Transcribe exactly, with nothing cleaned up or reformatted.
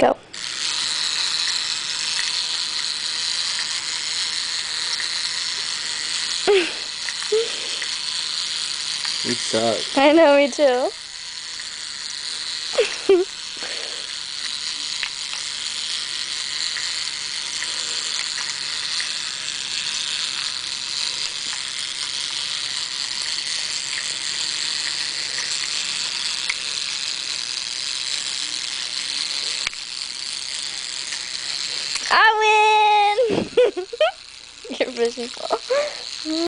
Go. You suck. I know, me too. I win! Your vision.